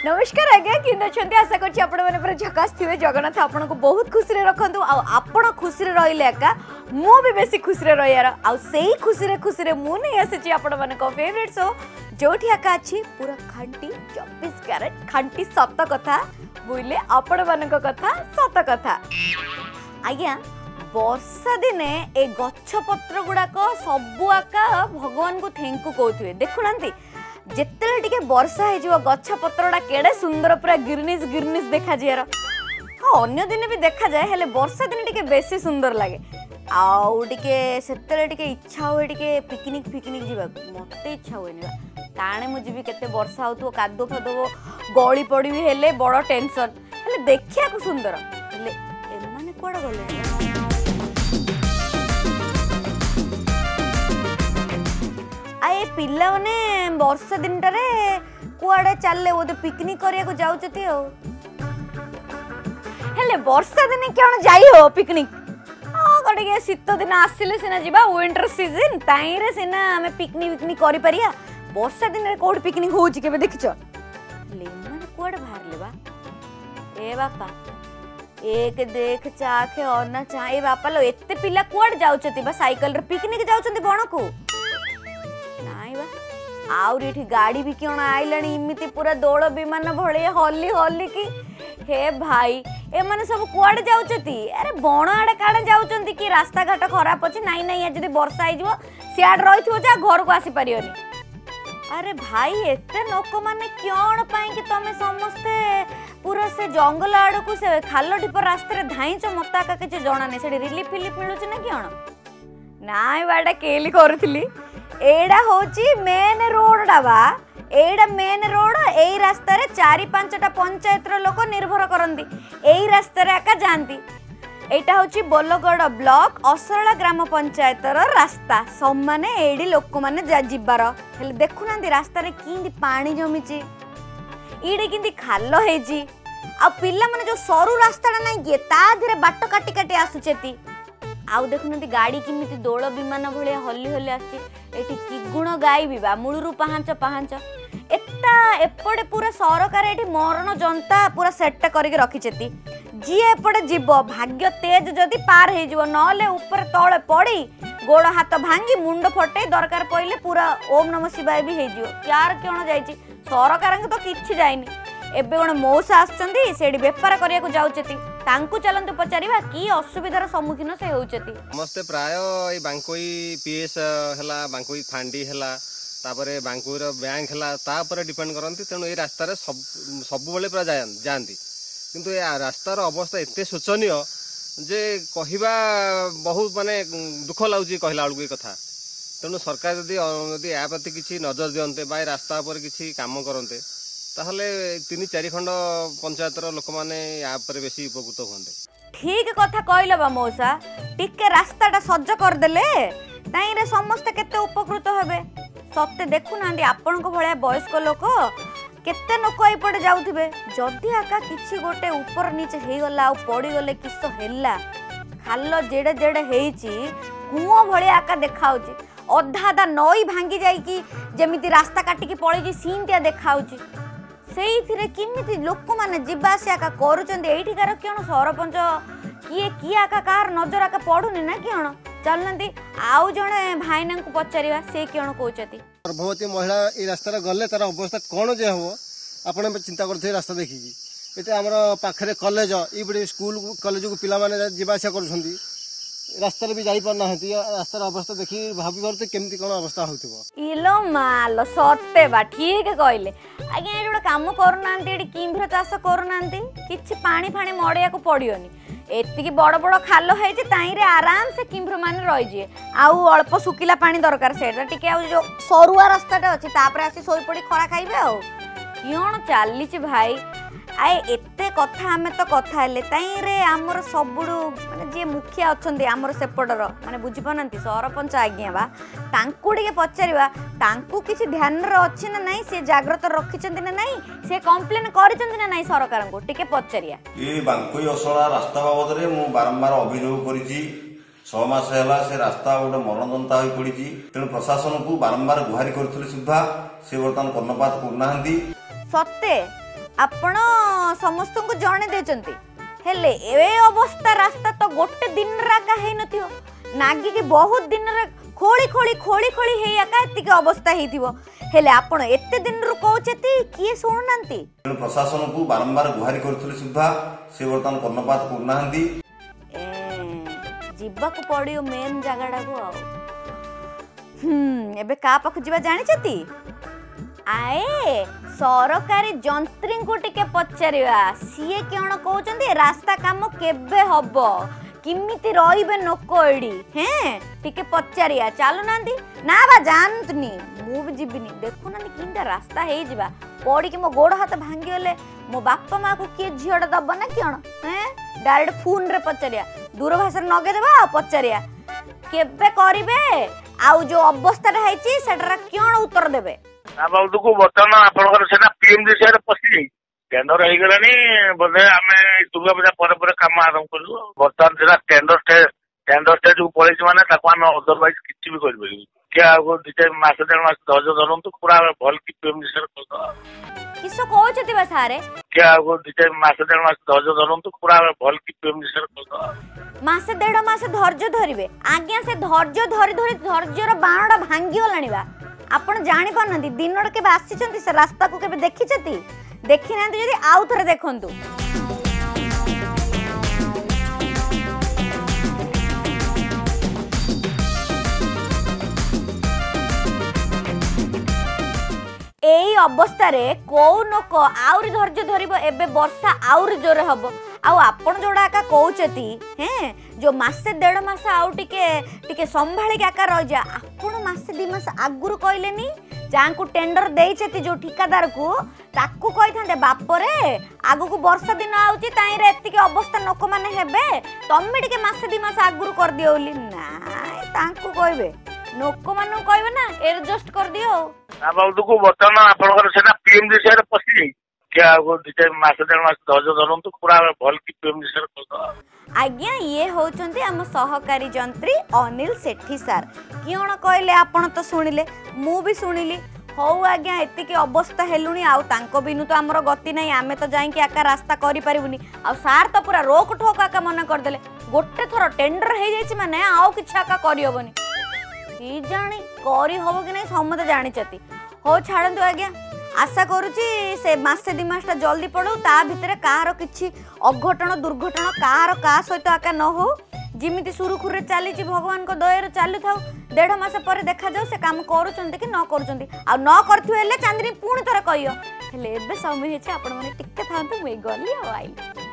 नमस्कार आज्ञा कि आशा कर झकास थे जगन्नाथ आपन को बहुत खुशी रखु आपण खुशी रही मु भी बेसी खुशी रही खुशी मु नहीं आसी आपण मान फेवरेट शो जो अच्छी पूरा खांटी 24 कैरेट खांटी सत कथा बुझे आपण मान कथा सत कथा आज्ञा वर्षा दिने ए गछ पत्र गुड़ाक सबू आका भगवान को थैंक यू कहते देखुना जिते टिके वर्षा हो गछ पत्रटा केड़े सुंदर पूरा गिरनिस गिरनिस देखा जाए हाँ अन्य दिन भी देखा जाए हेले वर्षा दिन टिके बेसी सुंदर लगे आउ टिके सेतेले टिके इच्छा हुए टिके पिकनिक फिकनिक जीवा मते इच्छा हुए ताणे मु जीवी केते वर्षा होतो कादो फादो गली पड़ी हेले बड़ टेंशन हेले देखिया को सुंदर हेले एमाने कोड गले आए पिला माने वर्षा दिन टारे कुआडे चलले वो तो पिकनिक करिया को जाउचती हो हेले वर्षा दिन क्यों जाई हो पिकनिक गटे शीत दिन आसिले सिना जीवा विंटर सीजन ताईरे सिना हमें पिकनिक करि परिया वर्षा दिन रे कोड पिकनिक होउची केबे देखिछ ले माने कुआडे बाहर लेबा ए बापा एक देख चाखे अना चा ए बापा लो एते पिला कुआडे जाउचती बा साइकिल रे पिकनिक जाउचंती बण को आउरी गाड़ी भी क्यों आइलानी इमिति पूरा दौड़ विमान भले हली हली की हे भाई ए माने सब कुआडे जाउचती अरे बण आड़े काड़े जाउचंती कि रास्ता घाट खराब अछि नाही नाही जदी वर्षा आइ जिवो सियाड रहिथिवो जा घर को आसी परियोनी अरे भाई एते लोक माने क्यों पाई कि तमे समस्ते पूरा से जंगल आड़ को से खाल ढिपर रास्ता रे धाइच मता का के जणा नै सेडी रिलीफ फिलिप मिलुछि ना क्यों नाय बाडा केली करथिली एडा होची मेन रोड डाबा एडा मेन रोड एई रास्ता रे 4-5टा पंचायत रो लोक निर्भर करंती एई रास्ता रे आका जानती एटा होची बोलगड़ ब्लॉक असरला ग्राम पंचायत रो रास्ता सब माने एडी लोक माने जा जिबार हेले देखुनांती रास्ता रे किंदी पानी जमिची इडे किंदी खाल्लो हेजी आ पिल्ला माने जो सरू रास्ताडा नै गे ता धीरे बाट काटी काटी आसुचेती आउ देखुनांती गाड़ी किमिति दोल विमान भलिया हल्ली हल्ली आसी एटी कि गुण गाइबी बा मुळुरु पाहांच पाहांच एता एपड़े पूरा सरकार एटी मरण जनता पूरा सेट करके रखिचेती जी एपड़े जीव भाग्य तेज जदी पार हे जीव नले ऊपर तळे पड़ी गोड़ हाथ भांगी मुंड फटे दरकार पइले पूरा ओम नमः शिवाय भी हे जीव यार कोन जाईची सरकार तो किछि जाईनी एबे कोन मौसा आछचंदी सेडी व्यापार करिया को जाउचेती तांकु चलंतु पचारिबा की असुविधार सम्मुखीन से होउचेती समस्त प्राय ए बांकोई पीएस हला बांकोई फांडी हला तापरे बांकोईर बैंक हला तापर डिपेंड करंती तेनु ए रास्ता रे सब बेले पूरा जानती किंतु ए रास्तार अवस्था एते शोचनीय जे कहिबा बहुत माने दुख लाउची कहला अलगु कथा तेनु सरकार यदि या प्रति किछि नजर दियंते बा रास्ता पर किछि काम करंते ताहले 3-4 खंड पंचायत लोक माने या पर बेसी उपकृत होंदे ठीक कथा कहलो बा मौसा टिके रास्ताटा सज्ज कर देले ताई रे समस्त केते उपकृत हेबे सत्य देखु नांदी आपन को भले वयस्क लोक केते लोक ए पड़े जाउथिबे जदी आका किछि गोटे ऊपर नीचे हे गला आ पड़ी गले किस हेला खाल्लो जेडे जेडे हेची कुओ भले आका देखाउची अधा अधा नई भांगी जाई कि जेमिति रास्ता काटी की पड़ी जी सीनटिया देखाउची सेई किमिति लोक माने जीवा आसिया का करूचंदी एठिकार क्यों सरपंच किए किए आका कार नजर आका पड़ुनी ना क्यों चलनती आउ जणे भाईना को पचारिबा से क्यों कहउचती गर्भवती महिला ए रास्ता गले तार अवस्था कौन जे हो आपण चिंता करथे रास्ता देखिकी एते हमर पाखरे कॉलेज ई बडी स्कूल कॉलेज को पिला माने जीवा आसिया करूछंदी रास्ता भी जाई पर नाहती रास्तार अवस्था देखि भाबी परते केमती कोन अवस्था होतिबो इलो मालो सत्ते बा ठीक कहले आज्ञा एडो काम करू नांती एडी किंभ्र चाष करू नांती किछि पानी फाणी मडिया को पड़ियोनी एतिकी बड़ बड़ खाल हेछि ताई रे आराम से किंभ्र माने रहि जे आउ अल्प सुकिला पानी दरकार सेटा टिके आउ जो सरुआ रास्ताटा अछि तापरे आसी सोई पड़ी खरा खाइबे आउ कियोन चाली छि भाई आए एते कथा हमें तो कथा हेले ताई रे हमर सबुडु माने जे मुखिया अछंती हमर सेपडर माने बुझि पनंती सरपंच आज्ञा बा तांकु टिके पचारिबा तांकु किछि ध्यान रे अछि ना नहीं से जागृत रखिचंती ना नहीं से कंप्लेन करिचंती ना नहीं सरकार को टिके पचारिया ए बांकोई असला रास्ता बाबद रे मु बारंबार अभियोग करिछि 6 मास हैला से रास्ता गोटे मरणजंता होई पड़िछि तेणु प्रशासन को बारंबार गुहारी करथिले सुद्धा से वर्तमान कर्णपात करनाहंती सत्ते आपण समस्त को जणे देचंती हेले ए अवस्था रास्ता तो गोटे दिन राका हे नथियो नागी के बहुत दिन रे खोली खोली खोली खोली हे आका एतिके अवस्था हेतिबो हेले आपण एते दिन रु कहउचती किए सुननांती प्रशासन को बारंबार गुहारी करथले सुद्धा से वर्तमान कर्णपात करनाहंती जिबा को पड़ियो मेन जगाडा को एबे का पाखु जिबा जानि छती आए सरकारी जंत्री को टिके पचारिवा सीए केण कहउचंती रास्ता काम केबे हबो किमिति रहिबे नको एडी हैं टिके पचारिया चालू नांदी ना बा जानतनी मु भी जिबिनी देखु नानी किंदा रास्ता हे जिबा पड़ी कि मो गोड़ हाथ भांगी गले मो बापा मां को के झियोडा दब ना केण हैं डायरेक्ट फोन रे पचारिया दूरभाष रे नगे देबा पचारिया केबे करिवे आउ जो अवस्था रहैची सेटरा केण उत्तर देबे बाबू को बर्तमान आपनकर सेना पीएमजी से पसी टेंडर हो गलानी बोले आमे दुर्गा पूजा पर पर काम आरंभ करू बर्तमान सेना टेंडर स्टेज को पड़े माने ताको आमे अदरवाइज किछि भी कर बली क्या आगो दिते मास डेढ़ मास धैर्य धरंतु पूरा भल की पीएमजी से कर किसो कहउछती बा सारे क्या आगो दिते मास डेढ़ मास धैर्य धरंतु पूरा भल की पीएमजी से कर मासे डेढ़ मास धैर्य धरिबे आज्ञा से धैर्य धरि धरि धैर्यर बाणडा भांगी गलानिबा आपण जानि पारनंती दिनड़ के आसी से रास्ता को केबे देखि छथि देखि नांती जदी आउ थरे देखंतु एई अवस्था रे को नको आउरी धैर्य धरिबो एबे वर्षा आउरी जोरे हबो आउ आपण जोडा का कहउचती हैं जो मासे डेढ़ मास आउ टिके संभाळी के आका रह जा आपण मासे 2 मास आगुरु कहलेनी जांकू टेंडर देइछती जो ठिकादार को ताकू कहि थांदे बाप रे आगु को वर्षा दिन आउची ताई रे एतिके अवस्था नको माने हेबे तम्मे टिके मासे 2 मास आगुरु कर दियोली ना तांकू कहबे नको मानु कहबे ना एडजस्ट कर दियो बाबू को बर्तमान आपनकर सेना पीएमजी से पसी क्या आगो दिते मास डेढ़ मास धैर्य धरंतु पूरा भल की पीएमजी से कर आज्ञा ये होचंती हम सहकारी जंत्री अनिल सेठी सर किण कहले आपण तो सुनिले मु भी सुनिली हौ आज्ञा एतिके अवस्था हेलुनी आउ तांको बिनु तो हमर गति नै आमे तो जाई के आका रास्ता करि परिबुनी आ सार तो पूरा रोक ठोक आका मना कर देले गोटे थरो टेंडर हे जाईछि माने आउ किछ आका करि होबनी की जानी करि होबो कि नै समते जानि छथि हो छाड़ंतु आज्ञा आशा करुची से मासे 2 मास जल्दी पड़ो ता भितरे काହାର किछि अघटन दुर्घटना काହାର का सहित आका न हो जिमिति सुरुखुरे चली भगवान को दयर चालू थाउ 1.5 मास पर देखा जाऊ से काम करूचंती कि न करूचंती आ न करथु हेले चांदनी पूर्ण थरा कहियो हेले एबे समय हेछि आपण माने टिके थांतु मुई गली आ आइली